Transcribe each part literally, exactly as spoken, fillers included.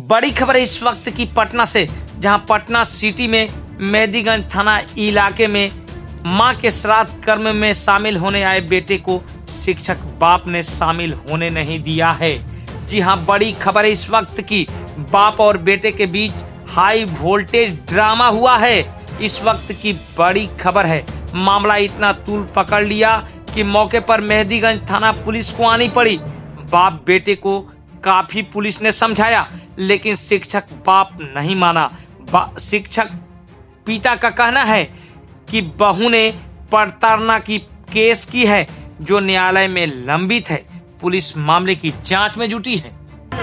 बड़ी खबर है इस वक्त की पटना से, जहां पटना सिटी में मेहदीगंज थाना इलाके में मां के श्राद्ध कर्म में शामिल होने आए बेटे को शिक्षक बाप ने शामिल होने नहीं दिया है। जी हां, बड़ी खबर है इस वक्त की, बाप और बेटे के बीच हाई वोल्टेज ड्रामा हुआ है। इस वक्त की बड़ी खबर है, मामला इतना तूल पकड़ लिया कि मौके पर मेहदीगंज थाना पुलिस को आनी पड़ी। बाप बेटे को काफी पुलिस ने समझाया, लेकिन शिक्षक बाप नहीं माना। शिक्षक पिता का कहना है कि बहू ने प्रताड़ना की केस की है, जो न्यायालय में लंबित है। पुलिस मामले की जांच में जुटी है।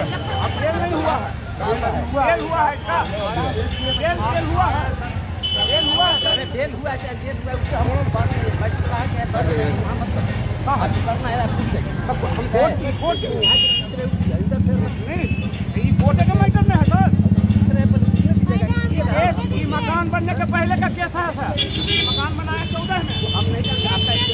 मकान बनने के पहले का केस है सर, मकान बनाया चौदह में, हम नहीं करते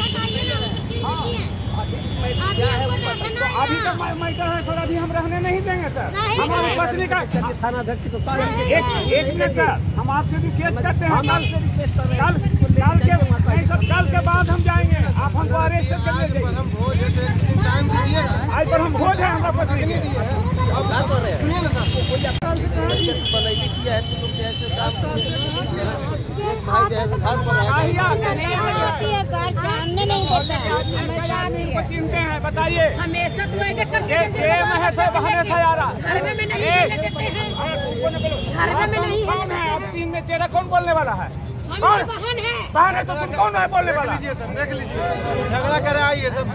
अभी तक मैटर है सर, अभी हम रहने नहीं देंगे सर। हमारे पत्नी का थाना अध्यक्ष को एक मिनट सर, हम आपसे भी केस करते हैं। कल कल के नहीं सर, कल के बाद हम जाएंगे, आप हमको अरेस्ट करने देंगे। आज पर हम भोज है हमारा पत्नी जानने नहीं देता है, चिंते हैं। बताइए, हमेशा तो घर में नहीं देते हैं, घर में नहीं कौन है अब तीन में तेरा कौन बोलने वाला है? हमारी बहन है, बहन है तो तुम कौन है बोलने वाला? देख लीजिए, झगड़ा करे आइए सब।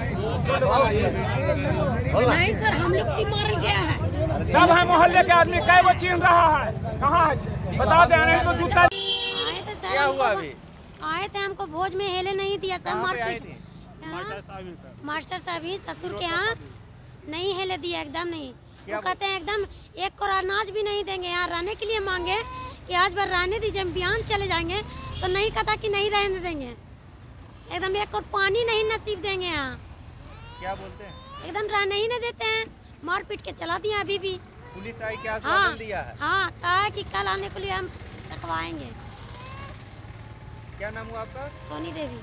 नहीं सर, हम लोग की मारल गया है, सब है मोहल्ले के आदमी, कई वो चीन रहा है, कहाँ है बता दे। नहीं तो जूता आए थे सर, क्या हुआ अभी? आए थे, हमको भोज में हेले नहीं दिया सर, मारपीट। मास्टर साहब ही ससुर के यहाँ नहीं हेले दिया, एकदम नहीं। वो कहते हैं एकदम एक को अनाज भी नहीं देंगे, यहाँ रहने के लिए मांगे कि आज बार रहने दीजिए, हम बिहान चले जाएंगे, तो नहीं कहता कि नहीं रहने देंगे, एकदम एक और पानी नहीं नसीब देंगे। यहाँ क्या बोलते हैं? एकदम रहने ही नहीं देते हैं, मार पीट के चला दिया। अभी भी पुलिस आई, क्या हाँ दिया है? हाँ, कहा है कि कल आने के लिए हम रखवाएंगे। क्या नाम हुआ आपका? सोनी देवी।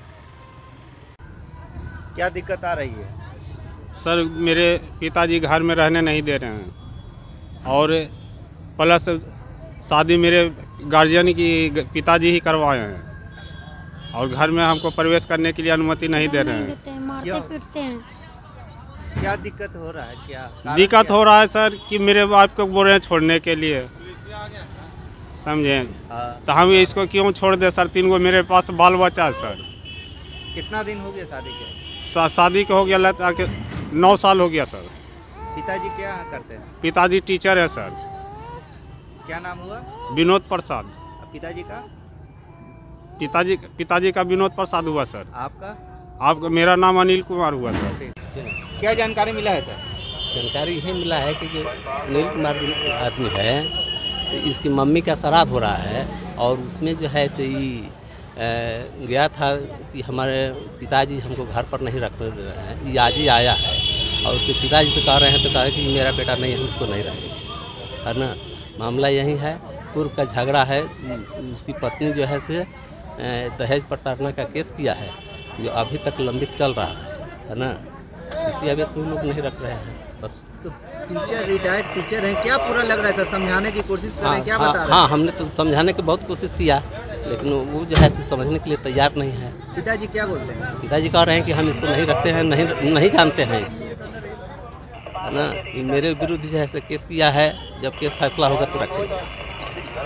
क्या दिक्कत आ रही है? सर, मेरे पिताजी घर में रहने नहीं दे रहे हैं, और प्लस शादी मेरे गार्जियन की पिताजी ही करवाए हैं, और घर में हमको प्रवेश करने के लिए अनुमति नहीं दे रहे हैं। मारते पीटते हैं। क्या दिक्कत हो रहा है? क्या दिक्कत हो रहा है सर कि मेरे बाप को बोल रहे हैं छोड़ने के लिए, समझे? तो हम इसको क्यों छोड़ दे सर? तीन गो मेरे पास बाल बच्चा है सर। कितना दिन हो गया शादी के? सा, शादी को हो गया ताकि नौ साल हो गया सर। पिताजी क्या करते हैं? पिताजी टीचर है सर। क्या नाम हुआ? विनोद प्रसाद। पिताजी का? पिताजी पिताजी का विनोद प्रसाद हुआ सर। आपका? आपका? मेरा नाम अनिल कुमार हुआ सर। क्या जानकारी मिला है सर? जानकारी यही मिला है कि जो सुनील कुमार आदमी है, तो इसकी मम्मी का श्राद्ध हो रहा है, और उसमें जो है से ही गया था कि हमारे पिताजी हमको घर पर नहीं रखने दे रहे हैं। ये आज ही आया है, और उसके पिताजी से कह रहे हैं, तो कहा कि मेरा बेटा नहीं है, उसको नहीं रखेंगे, है ना। मामला यही है, पूर्व का झगड़ा है। उसकी पत्नी जो है से दहेज प्रताड़ना का केस किया है, जो अभी तक लंबित चल रहा है, है ना। इसी आवेश में लोग नहीं रख रहे हैं बस। तो टीचर, रिटायर्ड टीचर हैं, क्या पूरा लग रहा है सर? समझाने की कोशिश कर रहे हैं, क्या हाँ, बता रहे हैं? हाँ, हमने तो समझाने की बहुत कोशिश किया, लेकिन वो जो है समझने के लिए तैयार नहीं है। पिताजी क्या बोलते हैं? पिताजी कह रहे हैं कि हम इसको नहीं रखते हैं, नहीं नहीं जानते हैं इसको, है ना। ये मेरे विरुद्ध जो है केस किया है, जब केस फैसला होगा तो रखेंगे।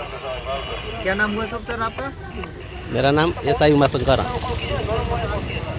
क्या नाम हुआ सब सर आपका? मेरा नाम एस आई उमा शंकर।